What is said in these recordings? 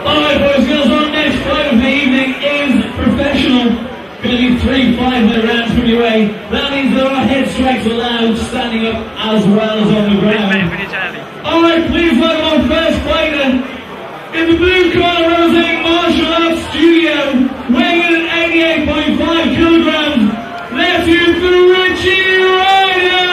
Alright boys and girls, our next fight of the evening is professional. Going to be 3 5-minute rounds from your way. That means there are head strikes allowed standing up as well as on the ground. Alright, please welcome our first fighter. In the blue corner representing Martial Arts Studio, weighing in at 88.5 kilograms. Let's hear for Richie Ryder!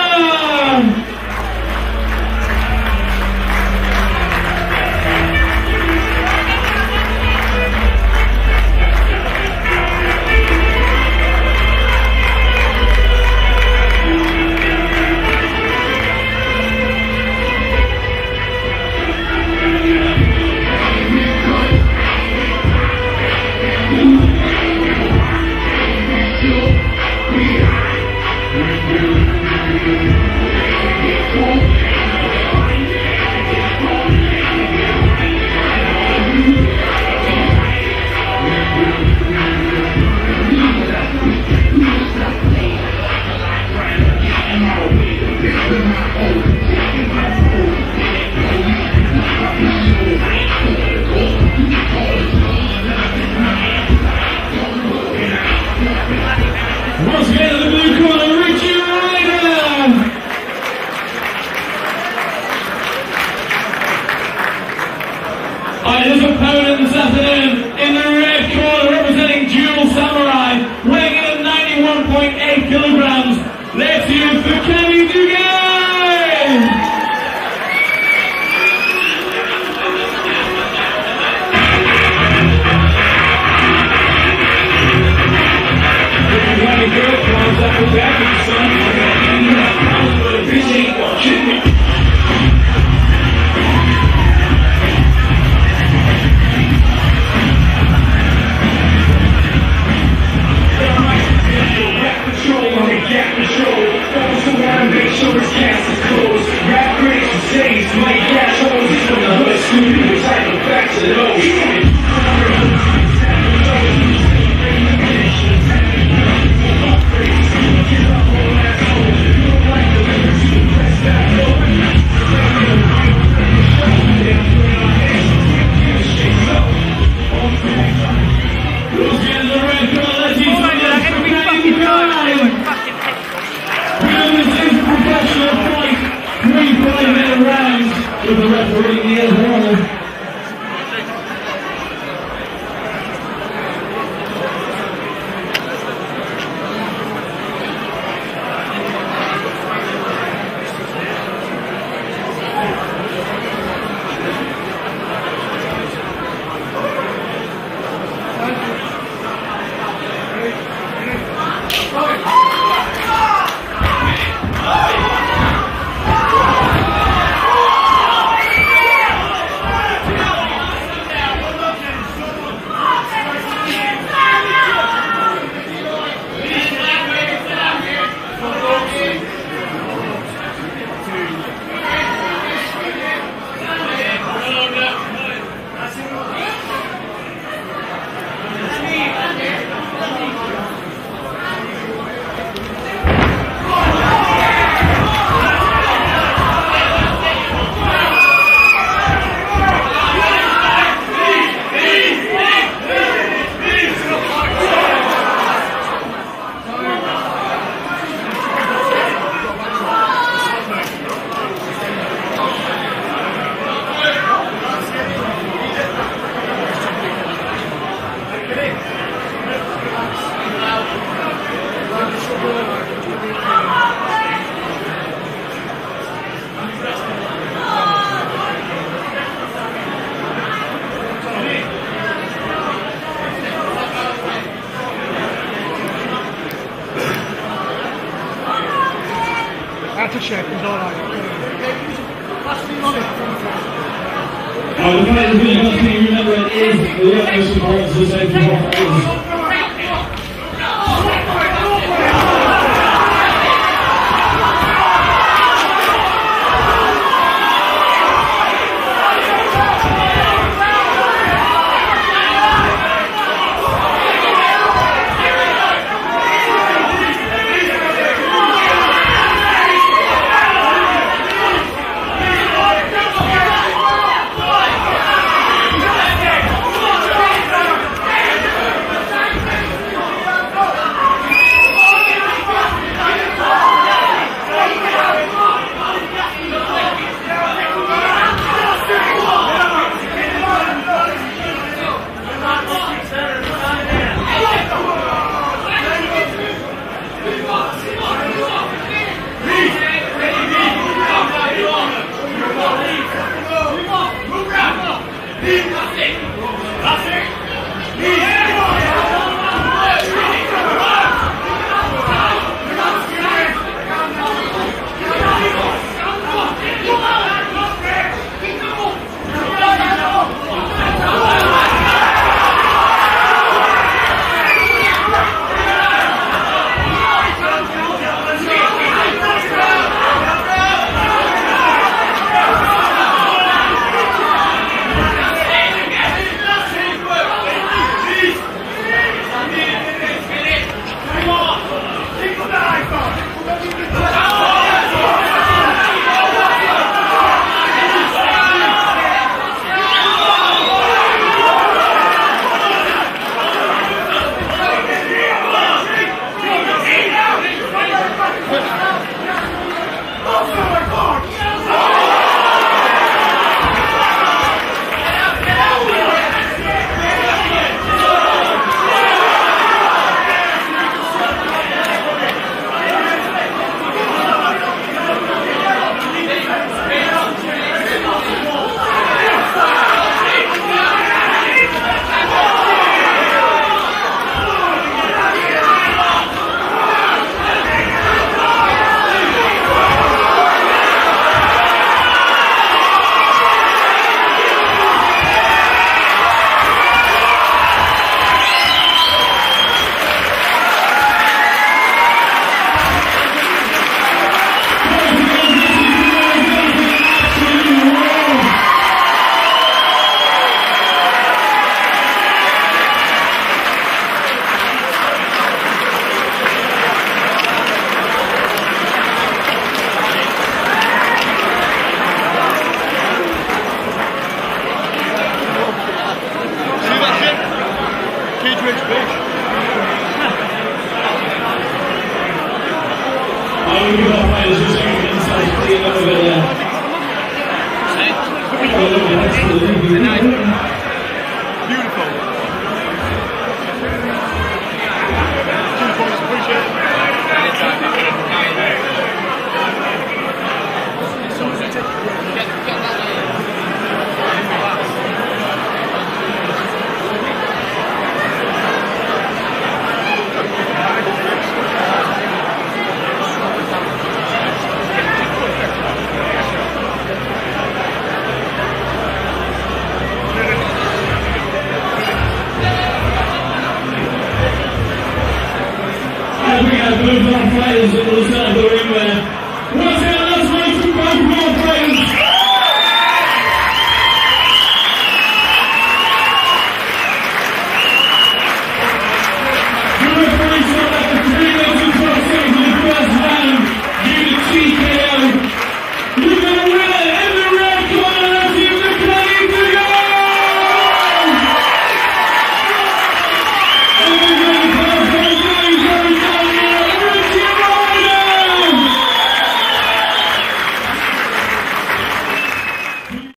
Once again in the blue corner, Richie Ryder! His opponent this afternoon in the red corner representing Dual Samurai, weighing in at 91.8 kilograms. Let's hear it for Dugay! With the referee in the corner. That's a check, it's all right. The fight is really going to be remembered is the utmost importance of the safety of our fighters. Fighters